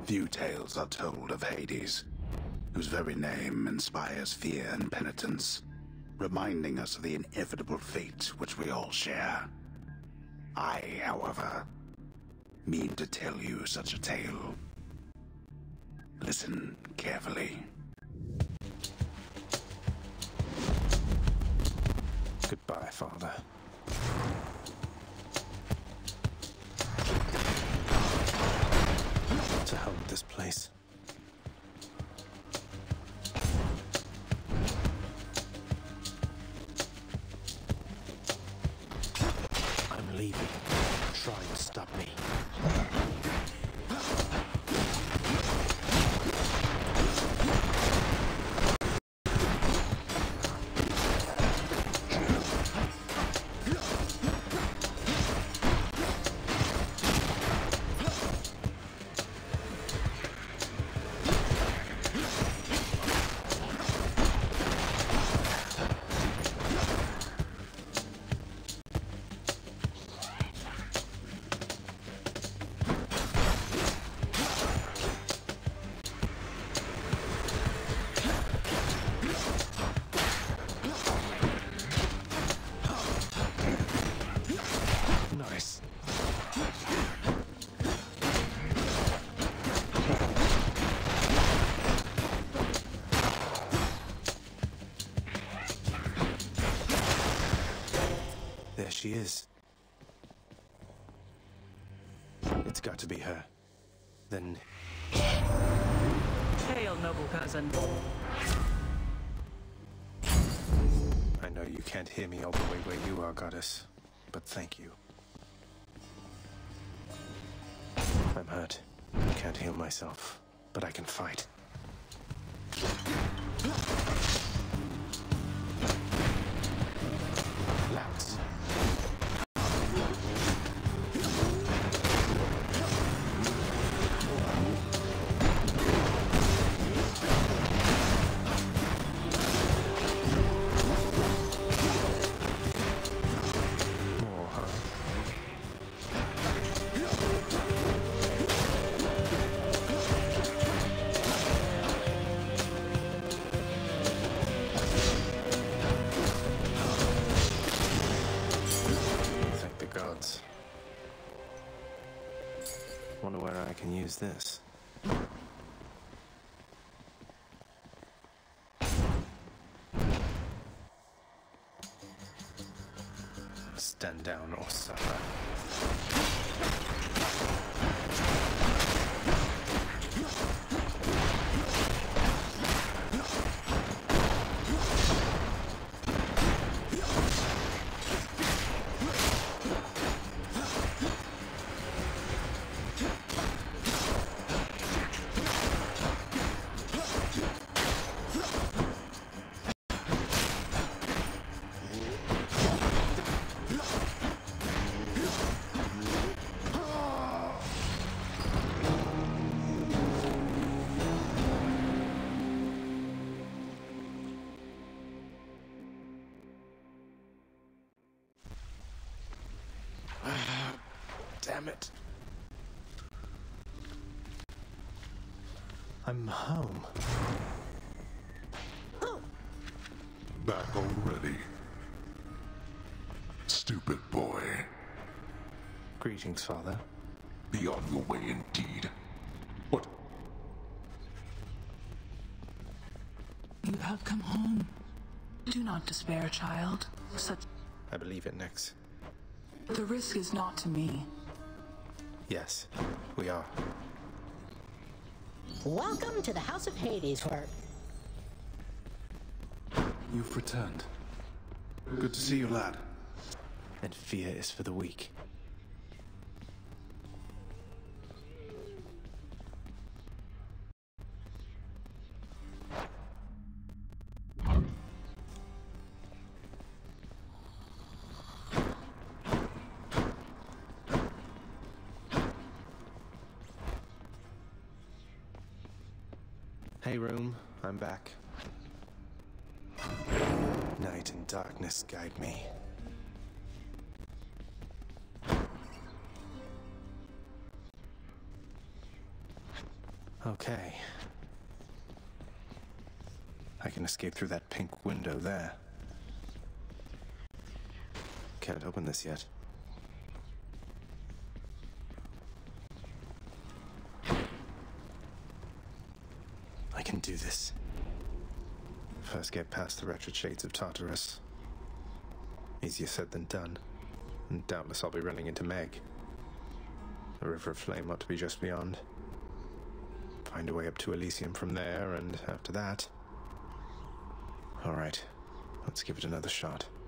Few tales are told of Hades, whose very name inspires fear and penitence, reminding us of the inevitable fate which we all share. I, however, mean to tell you such a tale. Listen carefully. Goodbye, Father. To hell with this place. I'm leaving. Try and stop me. There she is. It's got to be her. Then... Hail, noble cousin. I know you can't hear me all the way where you are, Goddess, but thank you. I'm hurt. Can't heal myself, but I can fight. Lance. Wonder where I can use this. Stand down or suffer. Damn it. I'm home. Back already. Stupid boy. Greetings, Father. Be on your way indeed. What? You have come home. Do not despair, child. I believe it, Nix. The risk is not to me. Yes, we are. Welcome to the House of Hades, where... You've returned. Good to see you, lad. And fear is for the weak. Hey, room. I'm back. Night and darkness guide me. Okay. I can escape through that pink window there. Can't open this yet. I can do this. First get past the wretched shades of Tartarus. Easier said than done, and doubtless I'll be running into Meg. The River of Flame ought to be just beyond. Find a way up to Elysium from there, and after that... Alright, let's give it another shot.